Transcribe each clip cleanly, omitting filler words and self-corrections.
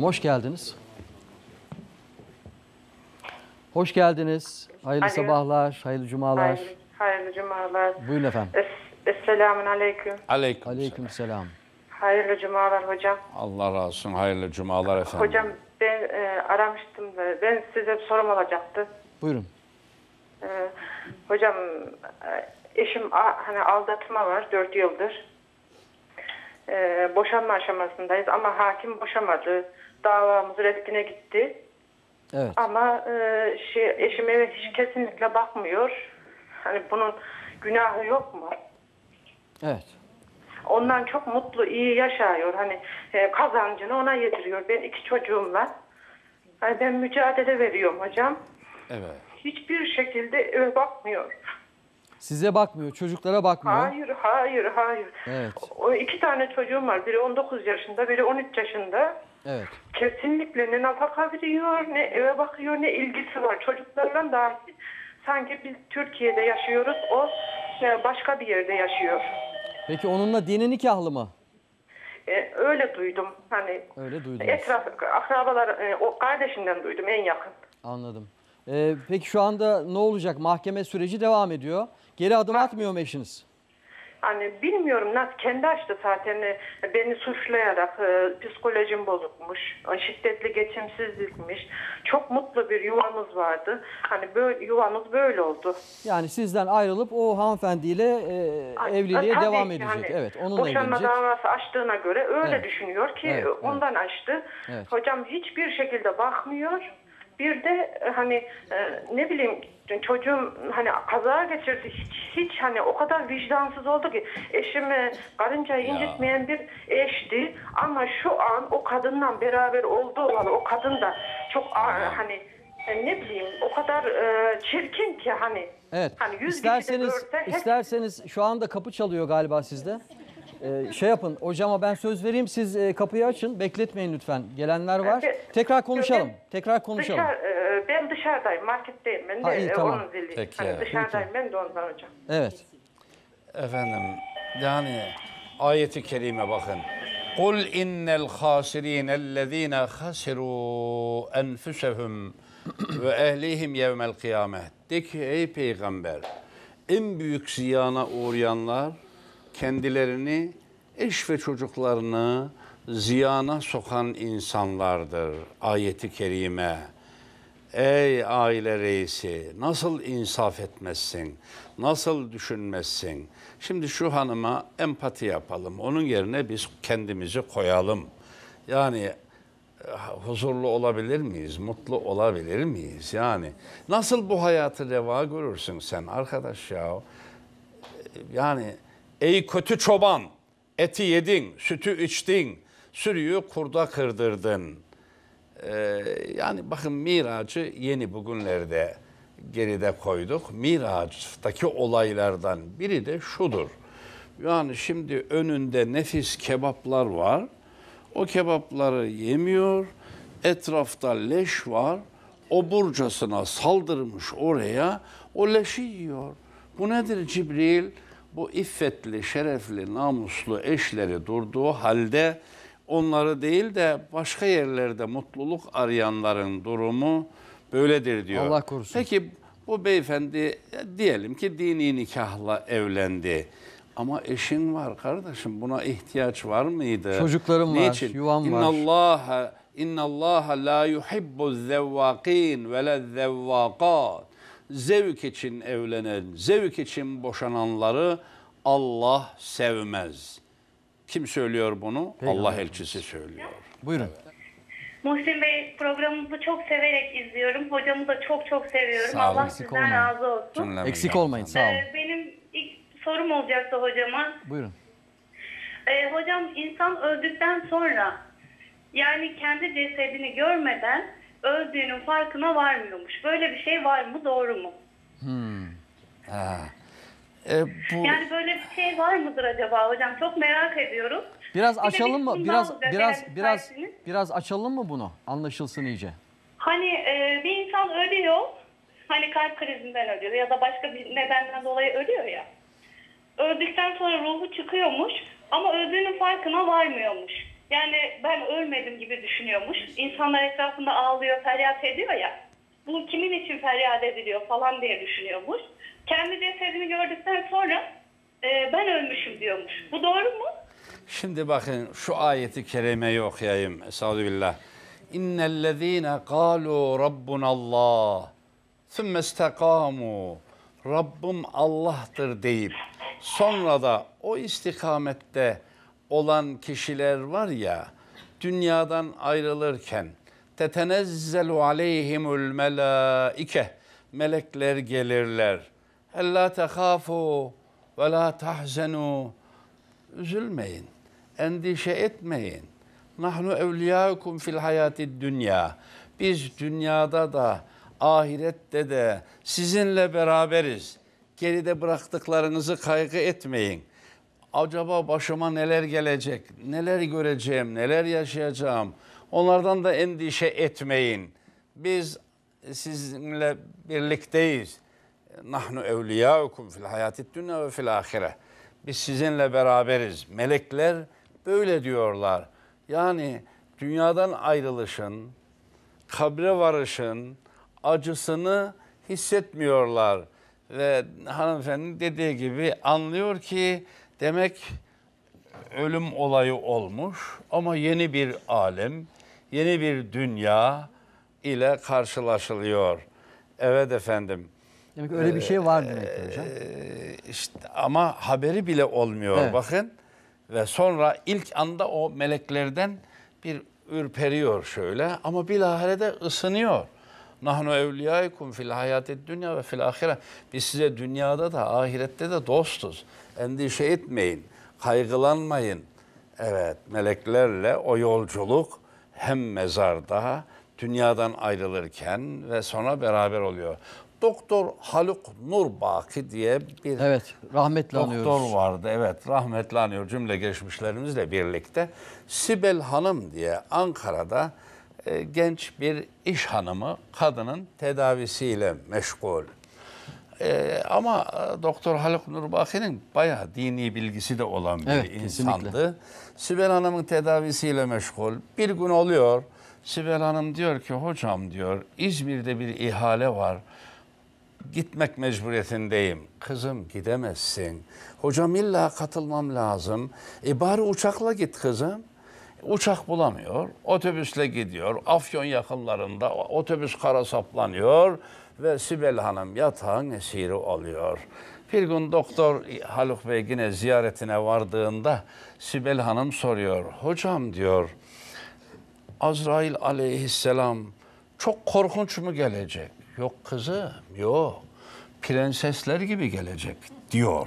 Hoş geldiniz. Hoş geldiniz. Hayırlı Alo. sabahlar, hayırlı cumalar. Hayırlı cumalar. Buyurun efendim. Esselamun aleyküm. Aleyküm. Aleykümselam. Hayırlı cumalar hocam. Allah razı olsun. Hayırlı cumalar efendim. Hocam ben aramıştım da ben size bir sorum olacaktı. Buyurun. Hocam eşim hani aldatma var 4 yıldır. Boşanma aşamasındayız ama hakim boşamadı. Davamız reddine gitti. Evet. Ama eşim eve hiç kesinlikle bakmıyor. Hani bunun günahı yok mu? Evet. Ondan çok mutlu, iyi yaşıyor. Hani kazancını ona yediriyor. Ben 2 çocuğum var. Hani ben mücadele veriyorum hocam. Evet. Hiçbir şekilde eve bakmıyor. Size bakmıyor, çocuklara bakmıyor. Hayır. Evet. O 2 tane çocuğum var. Biri 19 yaşında, biri 13 yaşında. Evet. Kesinlikle ne nafaka veriyor, ne eve bakıyor, ne ilgisi var. Çocuklarla dahi sanki biz Türkiye'de yaşıyoruz, o başka bir yerde yaşıyor. Peki onunla dini nikahlı mı? Öyle duydum. Hani Öyle duydunuz. akrabalar, o kardeşimden duydum en yakın. Anladım. Peki şu anda ne olacak? Mahkeme süreci devam ediyor. Geri adım atmıyor mu eşiniz? Hani bilmiyorum nasıl, kendi açtı zaten beni suçlayarak, psikolojim bozukmuş, şiddetli geçimsizlikmiş. Çok mutlu bir yuvamız vardı. Hani böyle yuvamız böyle oldu. Yani sizden ayrılıp o hanımefendiyle evliliğe Tabii devam ki edecek. hani Evet, onunla boşanma evlenecek. davası açtığına göre öyle Evet. düşünüyor ki Evet, ondan açtı. Evet. Hocam hiçbir şekilde bakmıyor. Bir de hani ne bileyim, çocuğum hani kaza geçirdi. Hiç hani o kadar vicdansız oldu ki, eşimi karıncayı incitmeyen bir eşti. Ama şu an o kadınla beraber olduğu var. O kadın da çok hani ne bileyim o kadar çirkin ki hani. Evet. Hani 100 kişi de görse İsterseniz şu anda kapı çalıyor galiba sizde. Şey yapın, hocama ben söz vereyim, siz kapıyı açın, bekletmeyin lütfen. Gelenler var. Tekrar konuşalım. Tekrar konuşalım. Ben dışarıdayım, marketteyim. Ben de Ha, iyi, tamam. onun zili. Peki. Hani dışarıdayım ben de ondan hocam. Evet. Efendim yani ayeti kerime bakın. Kul innel hasirinellezine hasiru enfusehum ve ehlihim yevmel kıyamet. De ki ey peygamber, en büyük ziyana uğrayanlar kendilerini, eş ve çocuklarını ziyana sokan insanlardır. Ayeti kerime. Ey aile reisi, nasıl insaf etmezsin, nasıl düşünmezsin? Şimdi şu hanıma empati yapalım, onun yerine biz kendimizi koyalım. Yani huzurlu olabilir miyiz, mutlu olabilir miyiz? Yani nasıl bu hayatı reva görürsün sen arkadaş ya? Yani ey kötü çoban, eti yedin, sütü içtin, sürüyü kurda kırdırdın. Yani bakın Miraç'ı yeni bugünlerde geride koyduk. Miraç'taki olaylardan biri de şudur. Yani şimdi önünde nefis kebaplar var. O kebapları yemiyor. Etrafta leş var. O burcasına saldırmış oraya. O leşi yiyor. Bu nedir Cibril? Bu iffetli, şerefli, namuslu eşleri durduğu halde onları değil de başka yerlerde mutluluk arayanların durumu böyledir diyor. Allah korusun. Peki bu beyefendi diyelim ki dini nikahla evlendi. Ama eşin var kardeşim, buna ihtiyaç var mıydı? Çocuklarım var, yuvam var. İnnallaha la yuhibbu zevvakin ve la zevvakat. Zevk için evlenen, zevk için boşananları Allah sevmez. Kim söylüyor bunu? Allah elçisi söylüyor. Buyurun. Muhsin Bey, programınızı çok severek izliyorum. Hocamı da çok çok seviyorum. Sağ olun. Allah Eksik sizden olmayın. razı olsun. Cümlemizden. Eksik olmayın, sağ olun. Benim ilk sorum olacaktı hocama. Buyurun. Hocam, insan öldükten sonra, yani kendi cesedini görmeden öldüğünün farkına varmıyormuş. Böyle bir şey var mı? Doğru mu? Yani böyle bir şey var mıdır acaba hocam? Çok merak ediyorum. Biraz Bir de açalım bir mı? sorum Biraz daha olacak, biraz eğer biraz müsaitseniz. biraz açalım mı bunu? Anlaşılsın iyice. Hani bir insan ölüyor, hani kalp krizinden ölüyor ya da başka bir nedenden dolayı ölüyor ya. Öldükten sonra ruhu çıkıyormuş ama öldüğünün farkına varmıyormuş. Yani ben ölmedim gibi düşünüyormuş. İnsanlar etrafında ağlıyor, feryat ediyor ya. Bu kimin için feryat ediliyor falan diye düşünüyormuş. Kendi cesedini gördükten sonra ben ölmüşüm diyormuş. Bu doğru mu? Şimdi bakın şu ayeti kerimeyi okuyayım. Estağfirullah. İnnellezîne kâlû rabbunallah sümme istekâmû. Rabbim Allah'tır deyip sonra da o istikamette olan kişiler var ya, dünyadan ayrılırken tetenezzelu aleyhimul melâike, melekler gelirler. Ellâ tehâfû ve lâ tahzenû, üzülmeyin, endişe etmeyin. Nahnu evliyâkum fil hayâtid dünya. Biz dünyada da ahirette de sizinle beraberiz. Geride bıraktıklarınızı kaygı etmeyin. Acaba başıma neler gelecek, neler göreceğim, neler yaşayacağım, onlardan da endişe etmeyin. Biz sizinle birlikteyiz. Nahnu evliyâukum fil hayâtid dünya ve fil âhire. Biz sizinle beraberiz. Melekler böyle diyorlar. Yani dünyadan ayrılışın, kabre varışın acısını hissetmiyorlar. Ve hanımefendi dediği gibi anlıyor ki demek ölüm olayı olmuş ama yeni bir alem, yeni bir dünya ile karşılaşılıyor. Evet efendim. Demek ki öyle bir şey var demek ki hocam. İşte ama haberi bile olmuyor Evet. bakın. Ve sonra ilk anda o meleklerden bir ürperiyor şöyle ama bilahare de ısınıyor. Nahnu evliyâikum fil hayâtid dünya ve fil âhire. Biz size dünyada da ahirette de dostuz. Endişe etmeyin, kaygılanmayın. Evet, meleklerle o yolculuk hem mezarda, dünyadan ayrılırken ve sonra beraber oluyor. Doktor Haluk Nurbaki diye bir Evet, rahmetle anıyoruz. doktor vardı. Evet, rahmetli anıyor cümle geçmişlerimizle birlikte. Sibel Hanım diye Ankara'da genç bir iş hanımı, kadının tedavisiyle meşgul. Ama Doktor Haluk Nurbaki'nin bayağı dini bilgisi de olan bir Evet, insandı. kesinlikle. Sibel Hanım'ın tedavisiyle meşgul. Bir gün oluyor, Sibel Hanım diyor ki hocam diyor İzmir'de bir ihale var. Gitmek mecburiyetindeyim. Kızım gidemezsin. Hocam illa katılmam lazım. Bari uçakla git kızım. Uçak bulamıyor. Otobüsle gidiyor. Afyon yakınlarında otobüs kara saplanıyor ve Sibel Hanım yatağın esiri oluyor. Bir gün Doktor Haluk Bey yine ziyaretine vardığında Sibel Hanım soruyor. Hocam diyor Azrail aleyhisselam çok korkunç mu gelecek? Yok kızım, yok. Prensesler gibi gelecek diyor.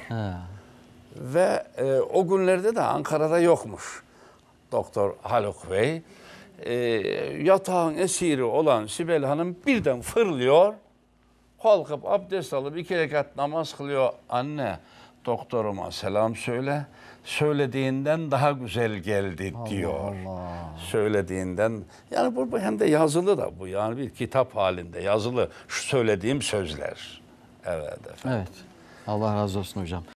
Ve o günlerde de Ankara'da yokmuş Doktor Haluk Bey. Yatağın esiri olan Sibel Hanım birden fırlıyor. Kalkıp abdest alıp 2 rekat namaz kılıyor. Anne, doktoruma selam söyle. Söylediğinden daha güzel geldi diyor. Söylediğinden, yani bu hem de yazılı da bu. Yani bir kitap halinde yazılı şu söylediğim sözler. Evet efendim. Evet. Allah razı olsun hocam.